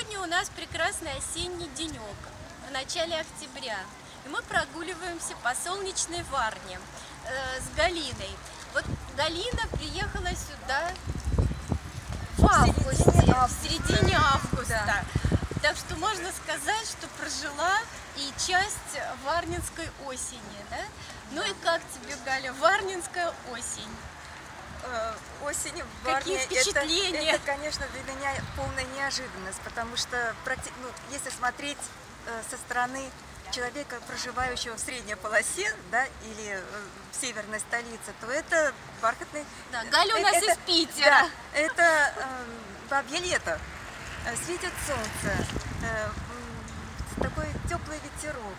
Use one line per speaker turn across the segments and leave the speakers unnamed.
Сегодня у нас прекрасный осенний денек в начале октября. И мы прогуливаемся по солнечной Варне с Галиной. Вот Галина приехала сюда в середине августа. Да. Так что можно сказать, что прожила и часть варнинской осени. Да? Ну и как тебе, Галя, варнинская осень?
Осень в Варне,
какие впечатления?
Это, конечно, для меня полная неожиданность, потому что, если смотреть со стороны человека, проживающего в средней полосе, да, или в северной столице, то это бархатный...
Да, Галя у нас из Питера.
Да, это бабье лето. Светит солнце, такой теплый ветерок.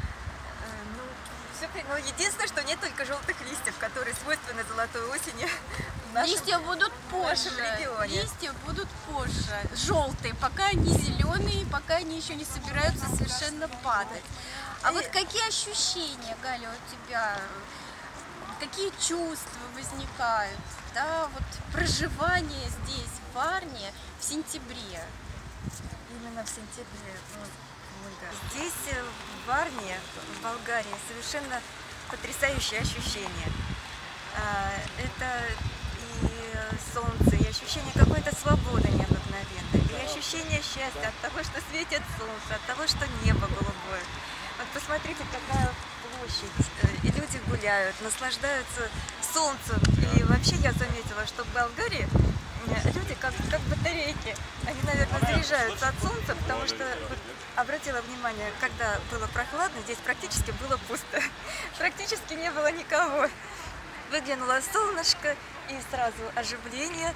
Но единственное, что нет только желтых листьев, которые свойственны золотой осени в нашем,
листья будут позже,
регионе.
Листья будут позже, желтые, пока они зеленые, пока они еще не собираются совершенно падать. А вот какие ощущения, Галя, у тебя, какие чувства возникают, да, вот проживание здесь, в Варне, в сентябре?
Именно в сентябре, Ольга. Здесь, в Варне, в Болгарии, совершенно потрясающее ощущение. Это и солнце, и ощущение какой-то свободы необыкновенной, и ощущение счастья от того, что светит солнце, от того, что небо голубое. Вот посмотрите, какая площадь, и люди гуляют, наслаждаются солнцем. И вообще я заметила, что в Болгарии люди как батарейки, они, наверное, заряжаются от солнца, потому что, вот, обратила внимание, когда было прохладно, здесь практически было пусто, практически не было никого. Выглянуло солнышко, и сразу оживление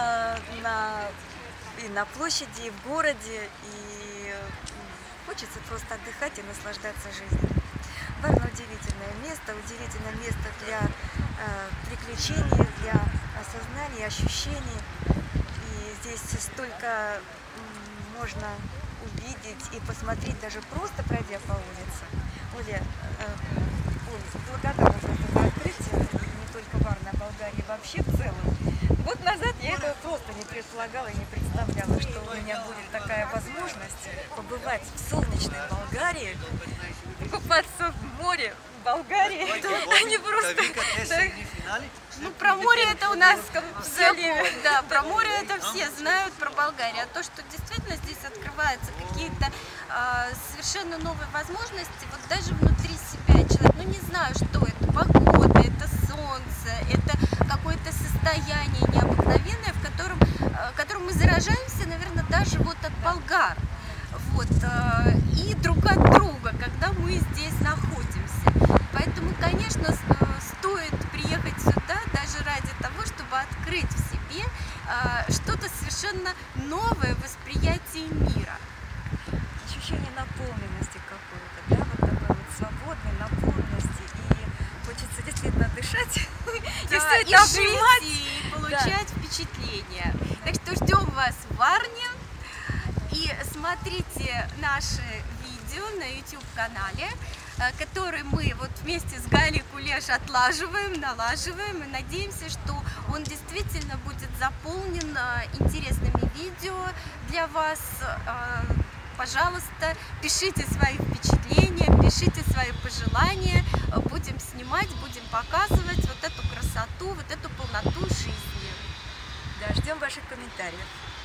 и на площади, и в городе, и хочется просто отдыхать и наслаждаться жизнью. Варна удивительное место для приключений, для осознания, ощущений. И здесь столько можно увидеть и посмотреть, даже просто пройдя по улице. Оля, благодарна просто за открытие, не только Варна, а Болгарии вообще в целом. Год назад я этого просто не предполагала и не представляла, что у меня будет такая возможность побывать в солнечной Болгарии, купаться в море в Болгарии, а не просто...
Ну, про море это у нас все, да, про море это все знают, про Болгарию. А то, что действительно здесь открываются какие-то совершенно новые возможности, вот даже внутри себя человек, ну не знаю, что это, погода, это солнце, это какое-то состояние необыкновенное, в котором мы заражаемся, наверное, даже вот от болгар. Вот, и друг от друга, когда мы здесь находимся. Поэтому, конечно, стоит приехать сюда даже ради того, чтобы открыть в себе что-то совершенно новое в восприятии мира.
Ощущение наполненности какой-то, да, вот такой вот свободной наполненности, и хочется действительно дышать,
да,
и все это обнимать,
и получать впечатления. Так что ждем вас в Варне. И смотрите наши видео на YouTube-канале, который мы вот вместе с Галей Кулеш отлаживаем, налаживаем, и надеемся, что он действительно будет заполнен интересными видео для вас. Пожалуйста, пишите свои впечатления, пишите свои пожелания, будем снимать, будем показывать вот эту красоту, вот эту полноту жизни.
Да, ждем ваших комментариев.